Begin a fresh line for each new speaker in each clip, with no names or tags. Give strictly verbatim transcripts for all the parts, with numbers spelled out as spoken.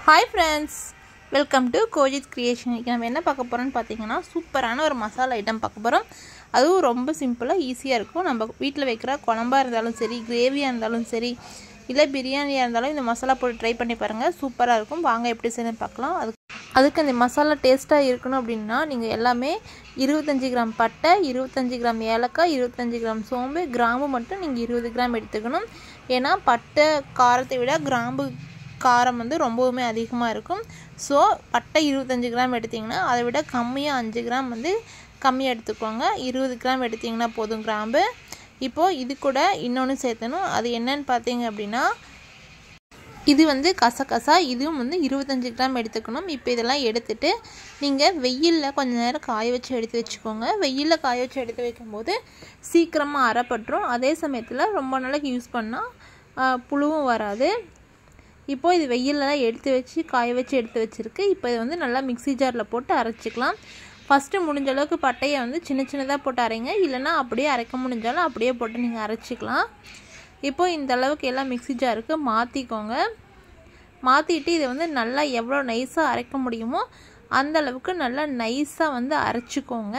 Hi friends, welcome to Kojit Creation. இன்றைக்கி நம்ம என்ன பார்க்க போகிறோம்னு பார்த்தீங்கன்னா சூப்பரான ஒரு மசாலா ஐட்டம் பார்க்க போகிறோம். அதுவும் ரொம்ப சிம்பிளாக ஈஸியாக இருக்கும். நம்ம வீட்டில் வைக்கிற குழம்பாக இருந்தாலும் சரி, கிரேவியாக இருந்தாலும் சரி, இல்லை பிரியாணியாக இருந்தாலும் இந்த மசாலா போட்டு ட்ரை பண்ணி பாருங்கள். சூப்பராக இருக்கும். வாங்க எப்படி செய்யணும்னு பார்க்கலாம். அதுக்கு அதுக்கு இந்த மசாலா டேஸ்ட்டாக இருக்கணும் அப்படின்னா நீங்கள் எல்லாமே இருபத்தஞ்சி கிராம் பட்டை, இருபத்தஞ்சி கிராம் ஏலக்காய், இருபத்தஞ்சி கிராம் சோம்பு, கிராம்பு மட்டும் நீங்கள் இருபது கிராம் எடுத்துக்கணும். ஏன்னா பட்டை காரத்தை விட கிராம்பு காரம் வந்து ரொம்பவுமே அதிகமாக இருக்கும். ஸோ பட்டை இருபத்தஞ்சி கிராம் எடுத்திங்கன்னா அதை விட கம்மியாக அஞ்சு கிராம் வந்து கம்மியாக எடுத்துக்கோங்க. இருபது கிராம் எடுத்திங்கன்னா போதும் கிராம்பு. இப்போது இது கூட இன்னொன்று சேர்த்தணும். அது என்னன்னு பார்த்தீங்க அப்படின்னா இது வந்து கசகசா. இதுவும் வந்து இருபத்தஞ்சி கிராம் எடுத்துக்கணும். இப்போ இதெல்லாம் எடுத்துகிட்டு நீங்கள் வெயிலில் கொஞ்சம் நேரம் காய வச்சு எடுத்து வச்சுக்கோங்க. வெயிலில் காய வச்சு எடுத்து வைக்கும்போது சீக்கிரமாக அரைப்பட்டுரும். அதே சமயத்தில் ரொம்ப நாளைக்கு யூஸ் பண்ணால் புழுவும் வராது. இப்போது இது வெயிலெலாம் எடுத்து வச்சு காய வச்சு எடுத்து வச்சுருக்கு. இப்போ இது வந்து நல்லா மிக்ஸி ஜாரில் போட்டு அரைச்சிக்கலாம். ஃபஸ்ட்டு முடிஞ்ச அளவுக்கு பட்டையை வந்து சின்ன சின்னதாக போட்டு அரைங்க. இல்லைனா அப்படியே அரைக்க முடிஞ்சாலும் அப்படியே போட்டு நீங்கள் அரைச்சிக்கலாம். இப்போது இந்த அளவுக்கு எல்லாம் மிக்ஸி ஜாருக்கு மாற்றிக்கோங்க. மாற்றிட்டு இதை வந்து நல்லா எவ்வளோ நைஸாக அரைக்க முடியுமோ அந்த அளவுக்கு நல்லா நைஸாக வந்து அரைச்சிக்கோங்க.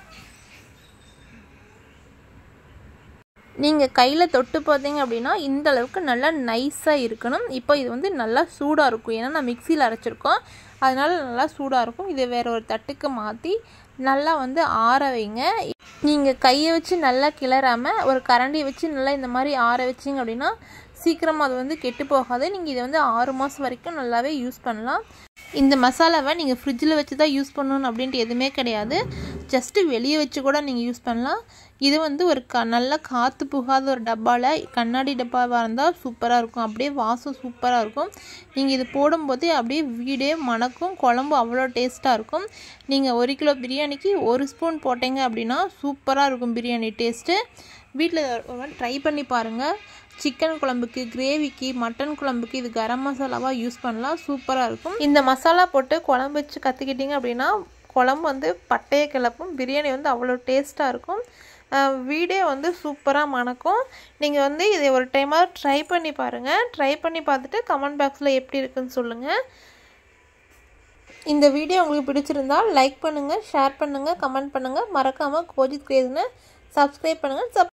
நீங்கள் கையில் தொட்டு பார்த்தீங்க அப்படின்னா இந்த அளவுக்கு நல்லா நைஸாக இருக்கணும். இப்போ இது வந்து நல்லா சூடாக இருக்கும். ஏன்னா நான் மிக்சியில் அரைச்சிருக்கோம், அதனால நல்லா சூடாக இருக்கும். இதை வேறு ஒரு தட்டுக்கு மாற்றி நல்லா வந்து ஆற வைங்க. நீங்கள் கையை வச்சு நல்லா கிளறாமல் ஒரு கரண்டியை வச்சு நல்லா இந்த மாதிரி ஆற வச்சிங்க அப்படின்னா சீக்கிரமாக அது வந்து கெட்டு போகாது. நீங்கள் இதை வந்து ஆறு மாதம் வரைக்கும் நல்லாவே யூஸ் பண்ணலாம். இந்த மசாலாவை நீங்கள் ஃப்ரிட்ஜில் வச்சு தான் யூஸ் பண்ணணும் அப்படின்ட்டு எதுவுமே கிடையாது. ஜஸ்ட்டு வெளியே வச்சு கூட நீங்கள் யூஸ் பண்ணலாம். இது வந்து ஒரு க நல்லா காற்று புகாத ஒரு டப்பாவில், கண்ணாடி டப்பாவாக இருந்தால் சூப்பராக இருக்கும். அப்படியே வாசம் சூப்பராக இருக்கும். நீங்கள் இது போடும்போது அப்படியே வீடே மணக்கும். குழம்பு அவ்வளோ டேஸ்ட்டாக இருக்கும். நீங்கள் ஒரு கிலோ பிரியாணிக்கு ஒரு ஸ்பூன் போட்டீங்க அப்படின்னா சூப்பராக இருக்கும் பிரியாணி டேஸ்ட்டு. வீட்டில் ஒரு மாதிரி ட்ரை பண்ணி பாருங்கள். சிக்கன் குழம்புக்கு, கிரேவிக்கு, மட்டன் குழம்புக்கு இது கரம் மசாலாவாக யூஸ் பண்ணலாம். சூப்பராக இருக்கும். இந்த மசாலா போட்டு குழம்பு வச்சு கற்றுக்கிட்டிங்க அப்படின்னா குழம்பு வந்து பட்டையை கிளப்பும். பிரியாணி வந்து அவ்வளோ டேஸ்ட்டாக இருக்கும். வீடே வந்து சூப்பராக மணக்கும். நீங்கள் வந்து இதை ஒரு டைமாக ட்ரை பண்ணி பாருங்கள். ட்ரை பண்ணி பார்த்துட்டு கமெண்ட் பாக்ஸில் எப்படி இருக்குன்னு சொல்லுங்கள். இந்த வீடியோ உங்களுக்கு பிடிச்சிருந்தால் லைக் பண்ணுங்கள், ஷேர் பண்ணுங்கள், கமெண்ட் பண்ணுங்கள். மறக்காமல் கோஜித் கிரியேஷனை சப்ஸ்கிரைப் பண்ணுங்கள்.